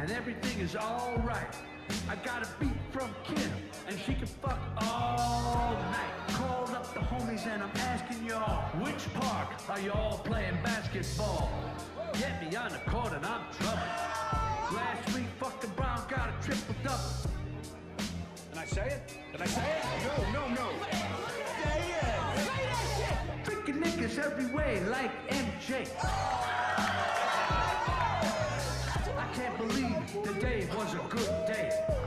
and everything is alright. I got a beat from Kim, and she can fuck all night. Called up the homies and I'm asking y'all, which park are y'all playing basketball? Get me on the court and I'm trouble. Last week, fucking Brown got a triple-double. Can I say it? Can I say it? No. Say it! Freaking niggas every way like MJ. I can't believe today was a good day.